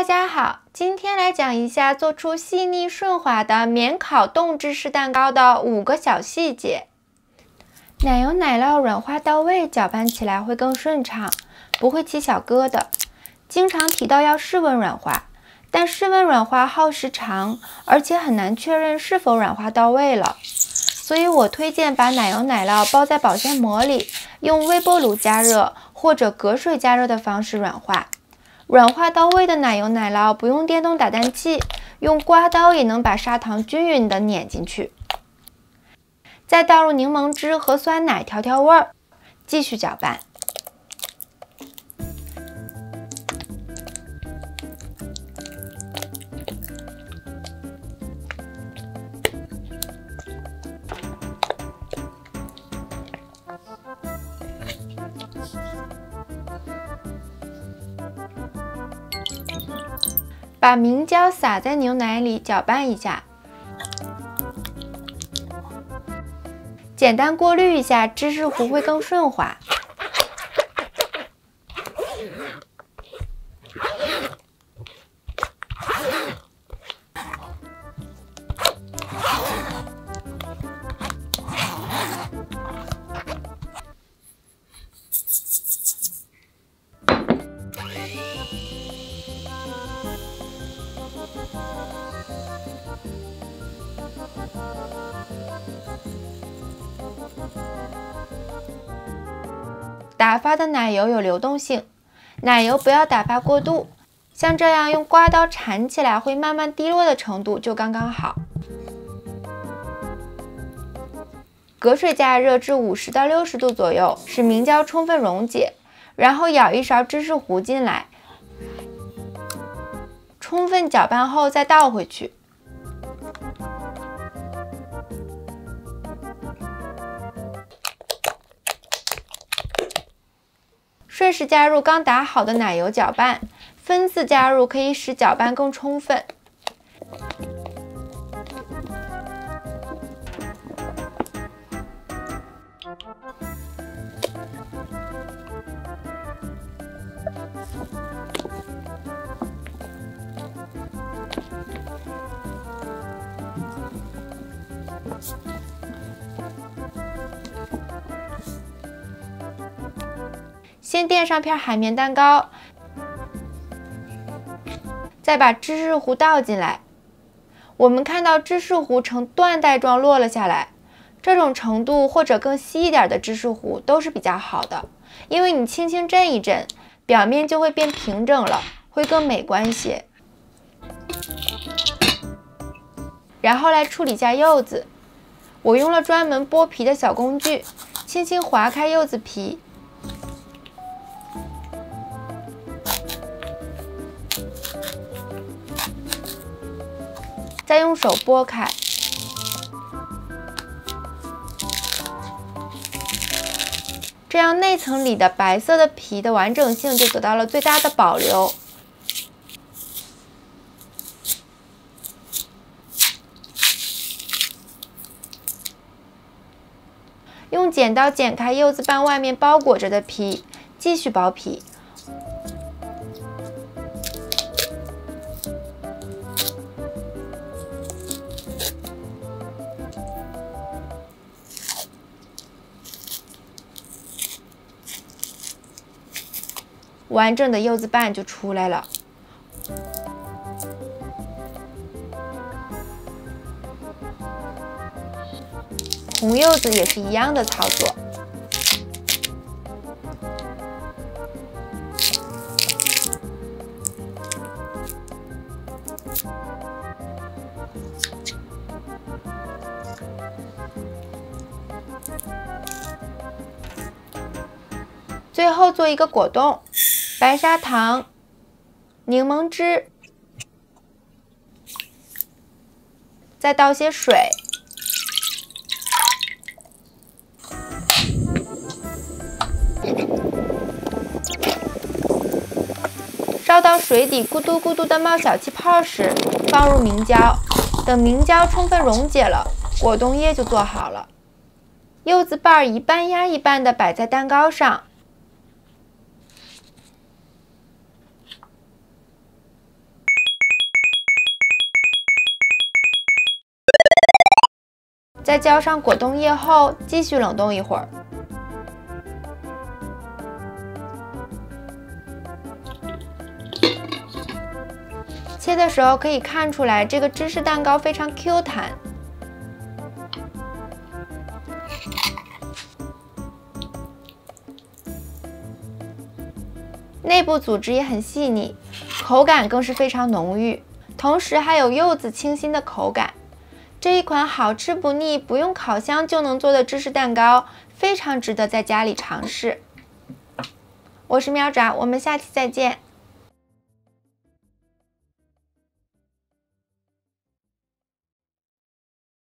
家好，今天来讲一下做出细腻顺滑的免烤冻芝士蛋糕的5个小细节。奶油奶酪软化到位，搅拌起来会更顺畅，不会起小疙瘩。经常提到要室温软化，但室温软化耗时长，而且很难确认是否软化到位了。所以我推荐把奶油奶酪包在保鲜膜里，用微波炉加热或者隔水加热的方式软化。软化到位的奶油奶酪不用电动打蛋器，用刮刀也能把砂糖均匀地碾进去。再倒入柠檬汁和酸奶调调味儿，继续搅拌。把明胶撒在牛奶里，搅拌一下，简单过滤一下，芝士糊会更顺滑。打发的奶油有流动性，奶油不要打发过度，像这样用刮刀铲起来会慢慢滴落的程度就刚刚好。隔水加热至50到60度左右，使明胶充分溶解，然后舀一勺芝士糊进来，充分搅拌后再倒回去。顺势加入刚打好的奶油搅拌，分次加入可以使搅拌更充分。先垫上片海绵蛋糕，再把芝士糊倒进来。我们看到芝士糊呈缎带状落了下来，这种程度或者更稀一点的芝士糊都是比较好的，因为你轻轻震一震，表面就会变平整了，会更美观些。然后来处理一下柚子，我用了专门剥皮的小工具，轻轻划开柚子皮。再用手剥开，这样内层里的白色的皮的完整性就得到了最大的保留。用剪刀剪开柚子瓣外面包裹着的皮，继续剥皮。完整的柚子瓣就出来了。红柚子也是一样的操作。最后做一个果冻。白砂糖、柠檬汁，再倒些水，烧到水底咕嘟咕嘟的冒小气泡时，放入明胶，等明胶充分溶解了，果冻液就做好了。柚子瓣一半压一半的摆在蛋糕上。 在浇上果冻液后，继续冷冻一会儿。切的时候可以看出来，这个芝士蛋糕非常 Q 弹。内部组织也很细腻，口感更是非常浓郁，同时还有柚子清新的口感。这一款好吃不腻、不用烤箱就能做的芝士蛋糕，非常值得在家里尝试。我是喵爪，我们下期再见。